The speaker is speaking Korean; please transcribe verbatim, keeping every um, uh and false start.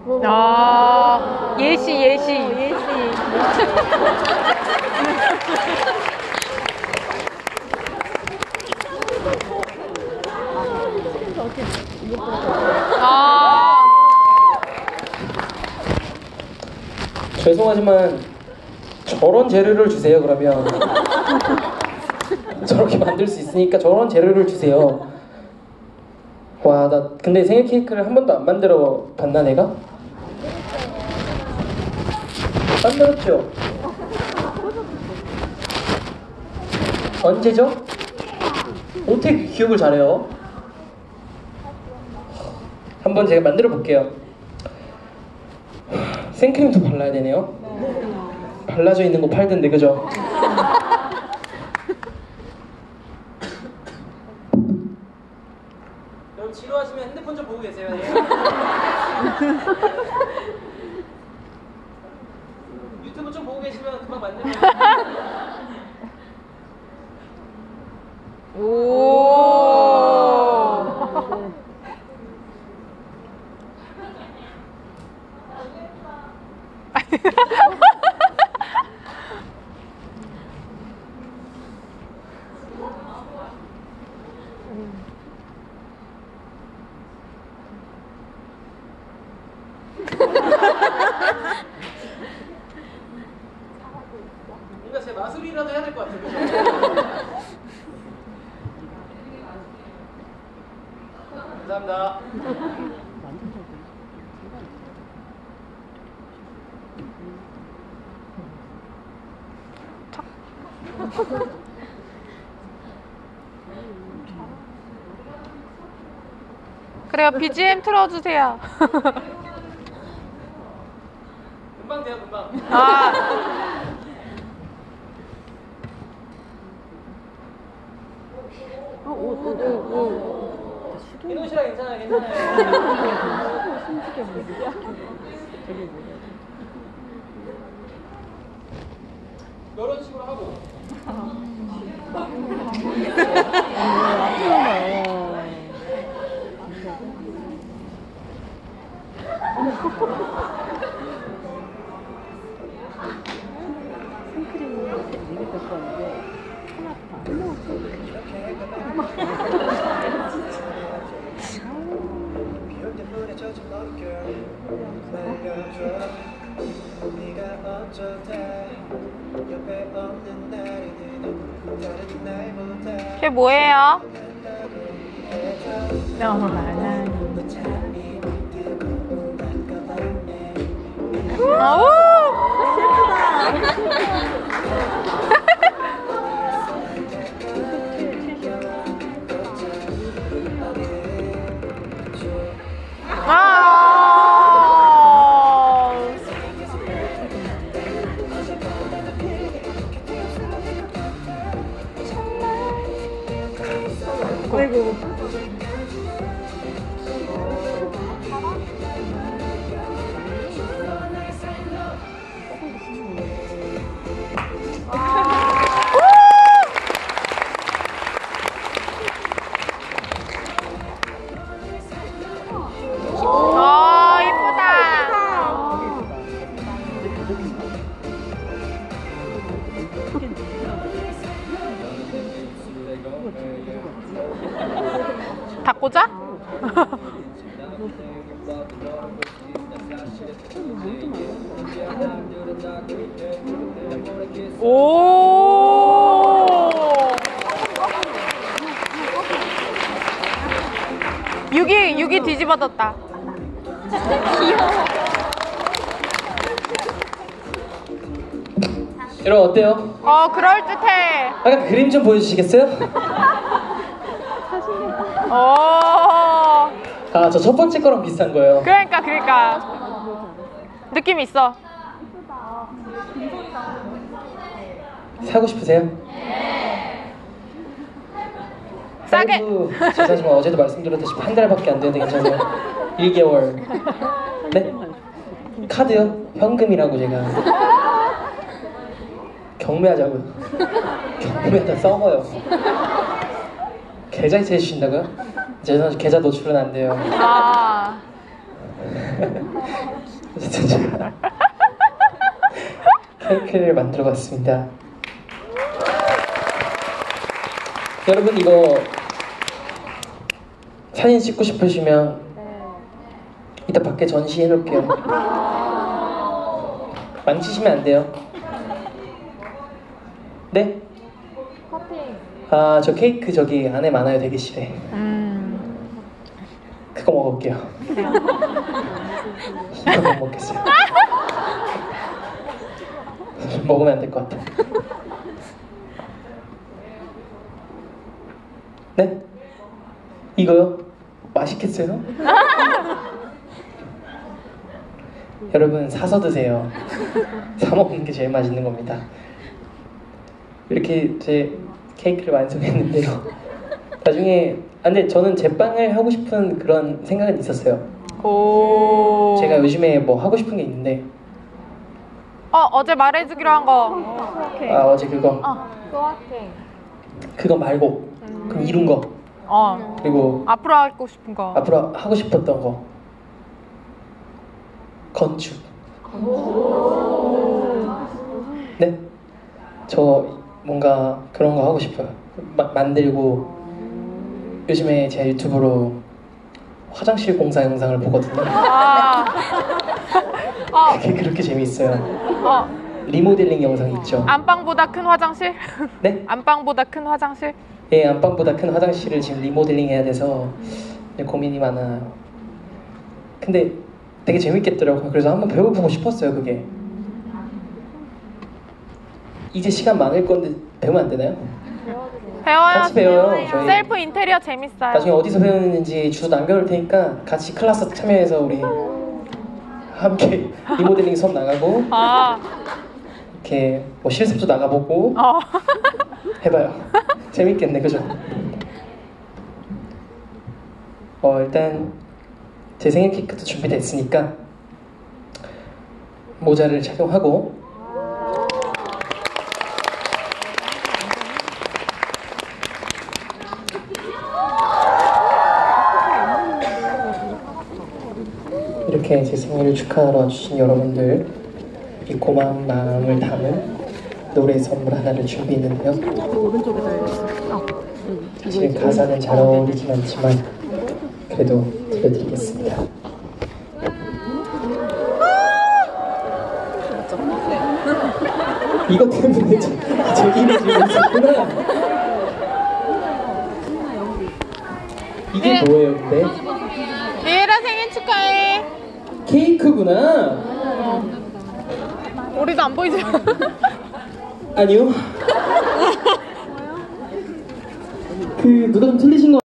아, 예시, 예시. 예시. 아. 죄송하지만 저런 재료를 주세요. 그러면 저렇게 만들 수 있으니까 저런 재료를 주세요. 와, 나 근데 생일 케이크를 한 번도 안 만들어 봤나 내가? 만들었죠? 언제죠? 어떻게 기억을 잘해요? 한번 제가 만들어 볼게요. 생크림도 발라야 되네요. 발라져 있는 거 팔던데, 그죠? 여러분 지루하시면 핸드폰 좀 보고 계세요. 유튜브 좀 보고 계시면 금방 만들면. 오. 뭔가 제 마술이라도 해야 될 것 같아요. 그죠? 감사합니다. 그래요, 비지엠 틀어주세요. 금방 돼요, 금방. 아. 민호 씨랑 괜찮아요, 괜찮아요. 이런 식으로 하고. 걔 뭐예요? 너무 많아. 아우. 아. 아이고. 아, 이쁘다. 다 꽂아? 오. 육이 육이 뒤집어졌다. 여러분 어때요? 어, 그럴듯해. 아까 그림 좀 보여주시겠어요? 어. 아, 저 첫 번째 거랑 비슷한 거예요. 그러니까 그러니까 느낌 있어. 사고 싶으세요? 싸게. 할부, 죄송하지만 어제도 말씀드렸다시피 한 달밖에 안 되는데 괜찮아요? 일 개월. 네? 카드요? 현금이라고 제가 경매하자고요. 경매하다 썩어요. 계좌이체 해주신다고요? 죄송하지만 계좌 노출은 안 돼요. 아. 어쨌든 제가 케이크를 만들어봤습니다. 여러분 이거 사진 찍고 싶으시면 이따 밖에 전시해 놓을게요. 만지시면 안 돼요. 네? 아, 저 케이크 저기 안에 많아요, 대기실에. 음. 그거 먹을게요. 이거 못 먹겠어요. 먹으면 안 될 것 같아. 네? 이거요? 맛있겠어요? 여러분 사서 드세요. 사 먹는 게 제일 맛있는 겁니다. 이렇게 제 케이크를 완성했는데요. 나중에 아, 근데 저는 제빵을 하고 싶은 그런 생각은 있었어요. 오. 제가 요즘에 뭐 하고 싶은 게 있는데 어 어제 말해주기로 한 거. 아 어제 그거 어. 그거 말고 그럼 이룬 거 어. 그리고 앞으로 하고 싶은 거. 앞으로 하고 싶었던 거 건축. 네? 저 뭔가 그런 거 하고 싶어요. 막 만들고 요즘에 제 유튜브로 화장실 공사 영상을 보거든요. 아. 어. 그게 그렇게 재미있어요. 어. 리모델링 영상 있죠. 안방보다 큰 화장실? 네? 안방보다 큰 화장실? 예, 안방보다 큰 화장실을 지금 리모델링 해야 돼서 고민이 많아요. 근데 되게 재밌겠더라고요. 그래서 한번 배워보고 싶었어요, 그게. 이제 시간 많을 건데 배우면 안 되나요? 배워요. 같이 배워요, 저희. 셀프 인테리어 재밌어요. 나중에 어디서 배우는지 주소 남겨놓을 테니까 같이 클래스 참여해서 우리 함께 리모델링 수업 나가고 아. 이렇게 뭐 실습도 나가보고 어. 해봐요. 재밌겠네, 그죠? 어 일단 제 생일 케이크도 준비됐으니까 모자를 착용하고 이렇게 제 생일을 축하하러 와주신 여러분들 이 고마운 마음을 담은 노래 선물 하나를 준비했는데요. 사실 가사는 잘 어울리진 않지만 그래도 들려드리겠습니다. 이것 때문에 제, 제 입이 지금 있었구나. 이게 뭐예요 근데? 리에라 생일 축하해. 케이크구나. 우리도 안 보이지? 아니요. 그 누가 좀 틀리신 거